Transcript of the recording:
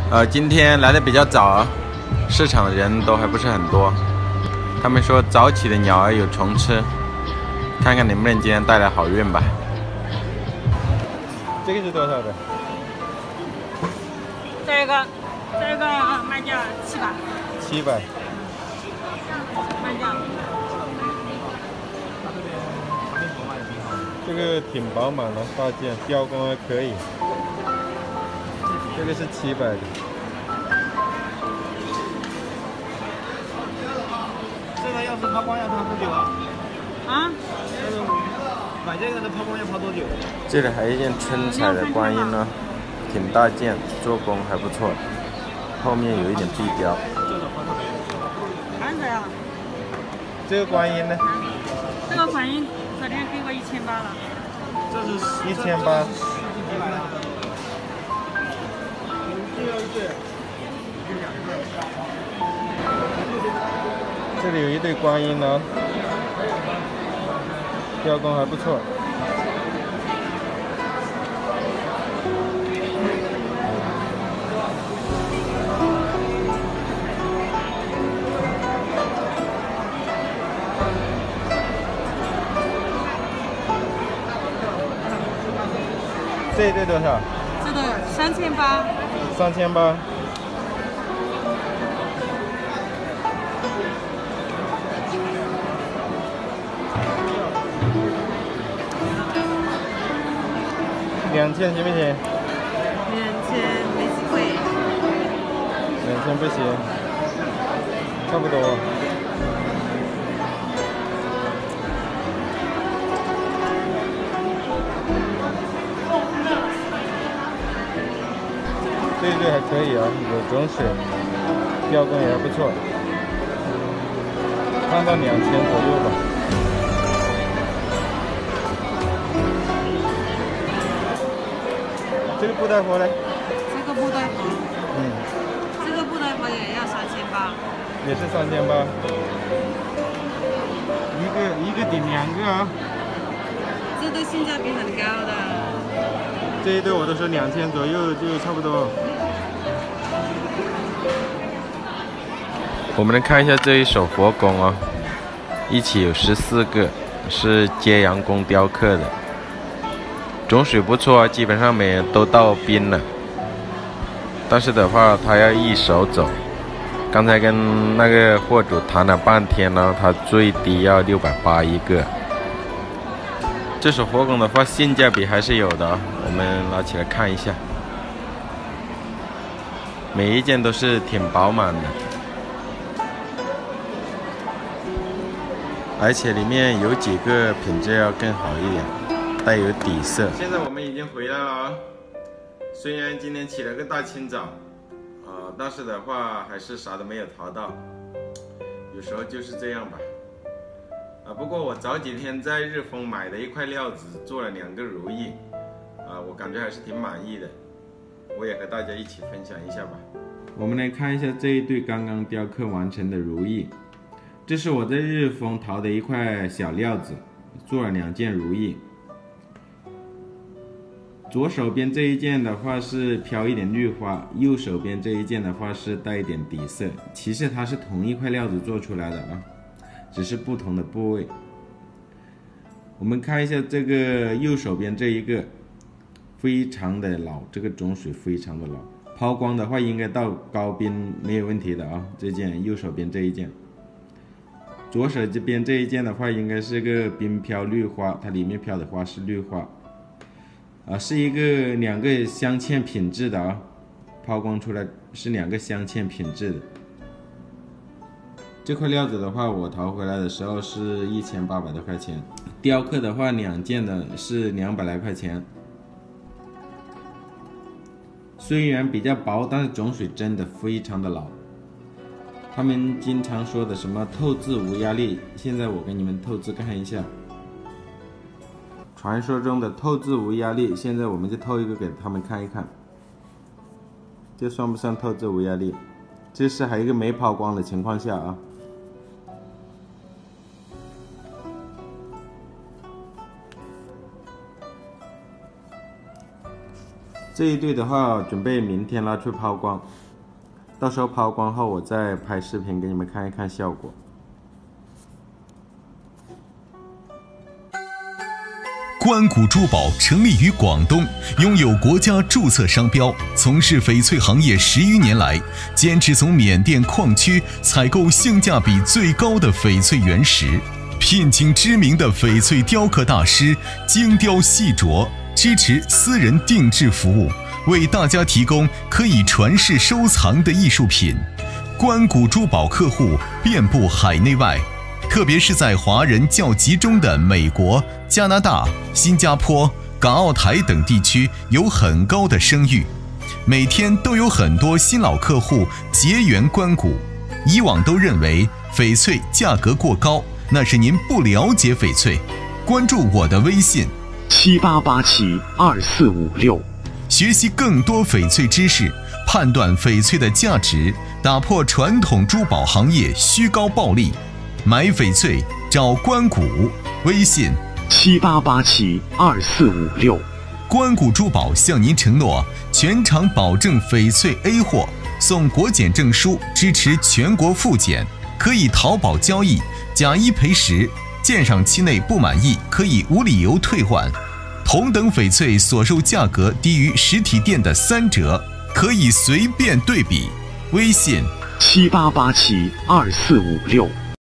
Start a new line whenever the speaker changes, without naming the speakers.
今天来的比较早啊，市场的人都还不是很多。他们说早起的鸟儿有虫吃，看看能不能今天带来好运吧。这个是多少的？
这个卖价700。
700。
卖价。
这个挺饱满的大件，雕工还可以。这个是700的。
这个要是抛光要抛多久啊？
啊？
买这个的抛光要抛多久？
这里还有一件春彩的观音呢，挺大件，做工还不错，后面有一点壁雕。
看着呀。
这个观音呢？
这个观音昨天给我1800了。
这是
1800。这里有一对观音呢，雕工还不错。这一对多少？
这个3800。
3800。2000行不行
2000没机会。
2000不行，差不多。这一对还可以啊，有种水，雕工也还不错，看到2000左右吧。这个布袋佛呢？
这个布袋佛。这个布袋佛也要3800。
也是3800。一个顶2个啊。
这个性价比很高的。
这一对我都说2000左右就差不多。我们来看一下这一手佛工啊，一起有14个，是揭阳宫雕刻的。种水不错啊，基本上每人都到冰了。但是的话，他要一手走。刚才跟那个货主谈了半天呢，他最低要680一个。这手佛工的话，性价比还是有的啊，我们拿起来看一下。每一件都是挺饱满的，而且里面有几个品质要更好一点，带有底色。现在我们已经回来了啊，虽然今天起了个大清早，但是的话还是啥都没有淘到，有时候就是这样吧。不过我早几天在日丰买的一块料子做了2个如意，我感觉还是挺满意的，我也和大家一起分享一下吧。我们来看一下这一对刚刚雕刻完成的如意，这是我在日丰淘的一块小料子，做了2件如意。左手边这一件的话是飘一点绿花，右手边这一件的话是带一点底色。其实它是同一块料子做出来的啊，只是不同的部位。我们看一下这个右手边这一个，非常的老，这个种水非常的老，抛光的话应该到高冰没有问题的啊。这件右手边这一件，左手这边这一件的话应该是个冰飘绿花，它里面飘的花是绿花。是2个镶嵌品质的啊，抛光出来是2个镶嵌品质的。这块料子的话，我淘回来的时候是1800多块钱，雕刻的话2件的是200来块钱。虽然比较薄，但是种水真的非常的老。他们经常说的什么透字无压力，现在我给你们透字看一下。传说中的透字无压力，现在我们就透一个给他们看一看，这算不算透字无压力？这是还有一个没抛光的情况下啊。 这一对的话，准备明天拿去抛光，到时候抛光后我再拍视频给你们看一看效果。
关谷珠宝成立于广东，拥有国家注册商标，从事翡翠行业10余年来，坚持从缅甸矿区采购性价比最高的翡翠原石，聘请知名的翡翠雕刻大师精雕细琢，支持私人定制服务，为大家提供可以传世收藏的艺术品。关谷珠宝客户遍布海内外，特别是在华人较集中的美国、加拿大、新加坡、港澳台等地区有很高的声誉，每天都有很多新老客户结缘关谷。以往都认为翡翠价格过高，那是您不了解翡翠。关注我的微信
78872456，
学习更多翡翠知识，判断翡翠的价值，打破传统珠宝行业虚高暴利。买翡翠找关谷，微信
78872456。
关谷珠宝向您承诺全场保证翡翠 A 货，送国检证书，支持全国复检，可以淘宝交易，假一赔10，鉴赏期内不满意可以无理由退换。同等翡翠所售价格低于实体店的3折，可以随便对比。微信
78872456。